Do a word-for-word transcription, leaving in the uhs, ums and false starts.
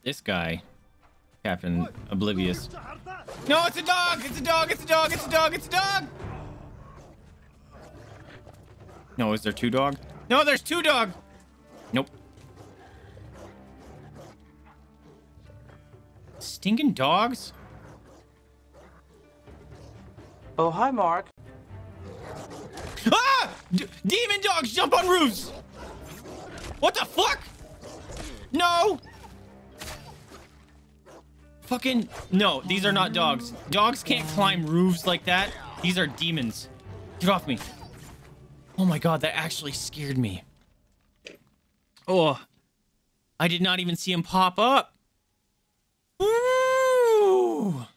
This guy, Captain Oblivious. No, it's a dog! It's a dog! It's a dog! It's a dog! It's a dog! No, is there two dog? No, there's two dog! Nope. Stinking dogs? Oh, hi, Mark. Ah! D demon dogs jump on roofs! What the fuck? No! Fucking... No, these are not dogs. Dogs can't climb roofs like that. These are demons. Get off me. Oh my god, that actually scared me. Oh. I did not even see him pop up. Ooh.